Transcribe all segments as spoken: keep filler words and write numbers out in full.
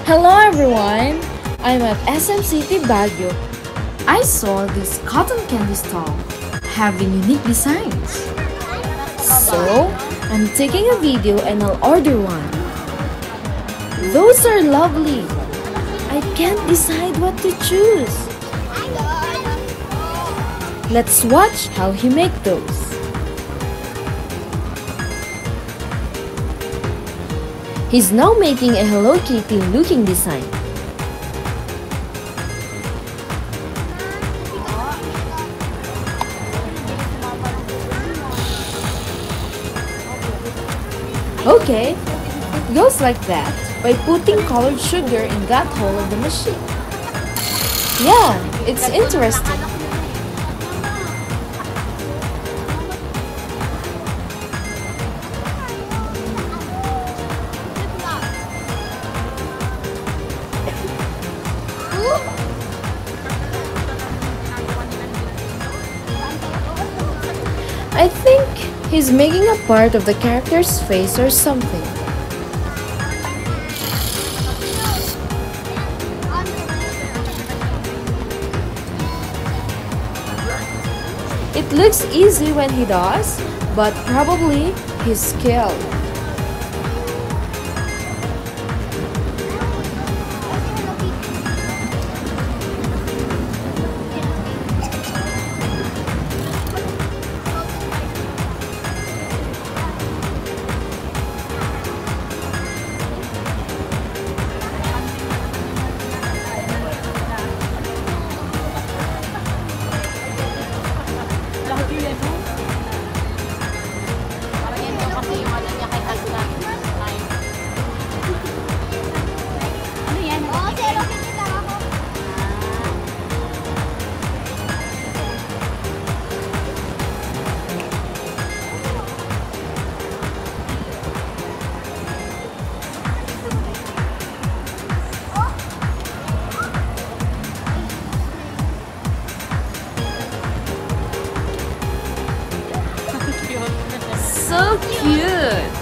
Hello everyone! I'm at S M City Baguio. I saw this cotton candy stall having unique designs. So, I'm taking a video and I'll order one. Those are lovely. I can't decide what to choose. Let's watch how he make those. He's now making a Hello Kitty looking design. Okay, goes like that by putting colored sugar in that hole of the machine. Yeah, it's interesting. I think he's making a part of the character's face or something. It looks easy when he does, but probably he's skilled. So cute!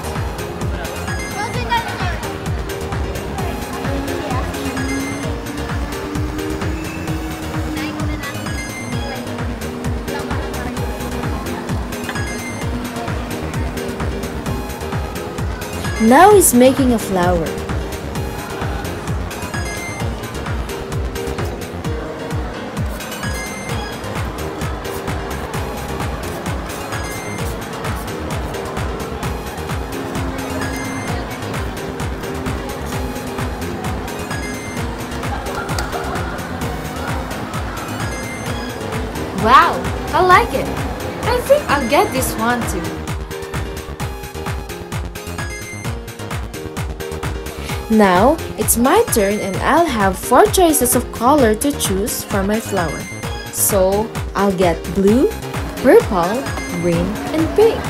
Now he's making a flower. Wow, I like it. I think I'll get this one too. Now, it's my turn and I'll have four choices of color to choose for my flower. So, I'll get blue, purple, green, and pink.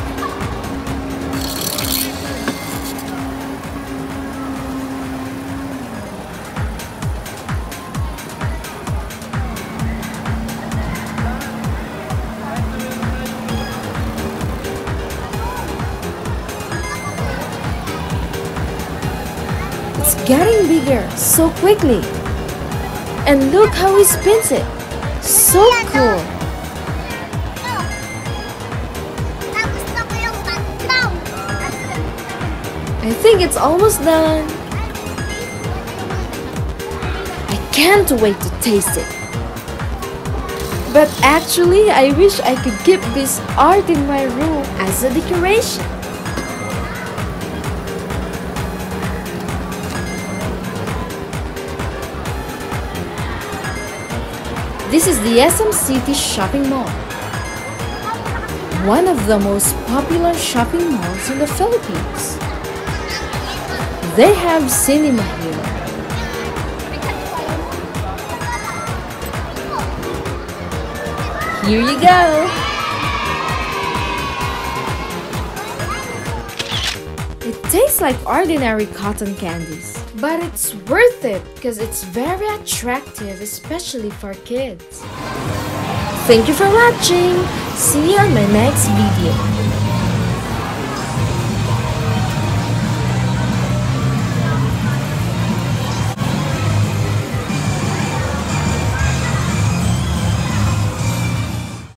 It's getting bigger so quickly. And look how he spins it. So cool. I think it's almost done. I can't wait to taste it. But actually, I wish I could keep this art in my room as a decoration. This is the S M City Shopping Mall, one of the most popular shopping malls in the Philippines. They have cinema here. Here you go! It tastes like ordinary cotton candies. But it's worth it because it's very attractive, especially for kids. Thank you for watching. See you on my next video.